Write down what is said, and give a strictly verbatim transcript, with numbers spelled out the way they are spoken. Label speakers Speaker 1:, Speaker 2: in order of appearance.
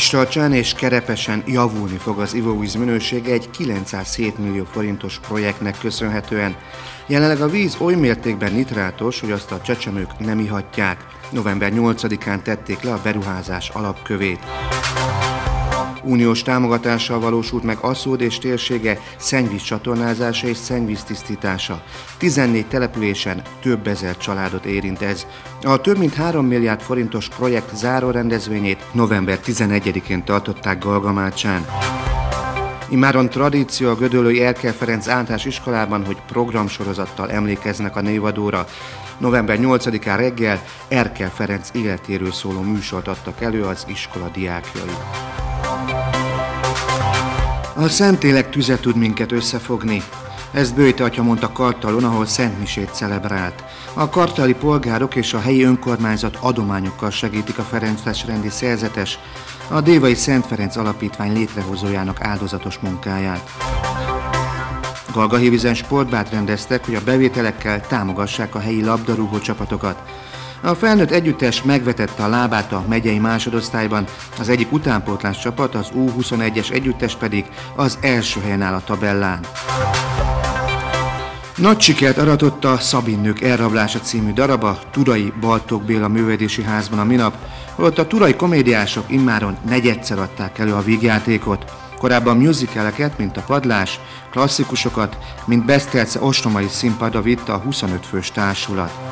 Speaker 1: Miskolcon és Kerepesen javulni fog az ivóvíz minősége egy kilencszázhét millió forintos projektnek köszönhetően. Jelenleg a víz oly mértékben nitrátos, hogy azt a csecsemők nem ihatják. november nyolcadikán tették le a beruházás alapkövét. Uniós támogatással valósult meg Aszód és térsége szennyvíz csatornázása és szennyvíz tisztítása. tizennégy településen több ezer családot érint ez. A több mint három milliárd forintos projekt záró rendezvényét november tizenegyedikén tartották Galgamácsán. Immáron tradíció a gödöllői Erkel Ferenc általános iskolában, hogy programsorozattal emlékeznek a névadóra. november nyolcadikán reggel Erkel Ferenc életéről szóló műsort adtak elő az iskola diákjai. A Szentlélek tüze tud minket összefogni. Ezt Böjte atya mondta Kartalon, ahol szentmisét celebrált. A kartali polgárok és a helyi önkormányzat adományokkal segítik a ferencesrendi szerzetes, a Dévai Szent Ferenc Alapítvány létrehozójának áldozatos munkáját. Galgahévízen sportbát rendeztek, hogy a bevételekkel támogassák a helyi labdarúgó csapatokat. A felnőtt együttes megvetette a lábát a megyei másodosztályban, az egyik utánpótlás csapat, az U huszonegyes együttes pedig az első helyen áll a tabellán. Nagy sikert aratott a Szabinnők elrablása című daraba Turai Baltók Béla művelődési házban a minap, holott a turai komédiások immáron negyedszer adták elő a vígjátékot. Korábban musicaleket, mint a Padlás, klasszikusokat, mint Beszterce ostromai színpadra vitte a huszonöt fős társulat.